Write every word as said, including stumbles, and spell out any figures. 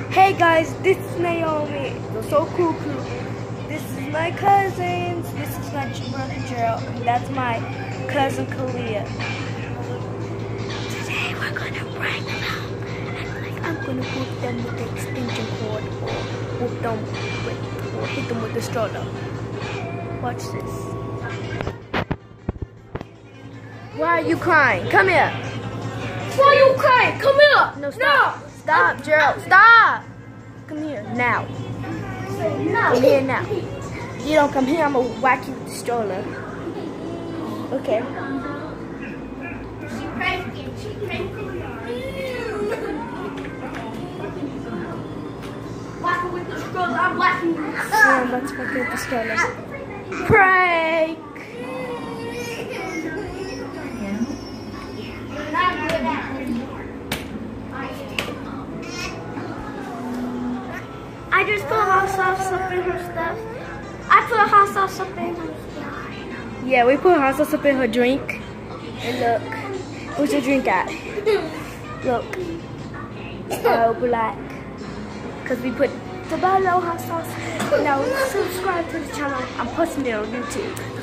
Hey guys, this is Naomi. They're so cool, cool. This is my cousins. This is my brother Gerald, and that's my cousin Kalia. Today we're gonna prank them, and like I'm gonna whoop them with the extension cord, or whoop them with, or hit them with the stroller. Watch this. Why are you crying? Come here. Why are you crying? Come here. No, stop. No. Stop, Gerald. Stop. Come here now. No. Come here now. If you don't come here, I'm gonna whack you with the stroller. Okay. Whack her with the stroller. I'm whacking you. Yeah, let's whack her with the stroller. Prank. I just put hot sauce up in her stuff. I put hot sauce up in her stuff. Yeah, we put hot sauce up in her drink. And look, where's your drink at? Look, all black. Cause we put the Bello hot sauce. Now subscribe to the channel. I'm posting it on YouTube.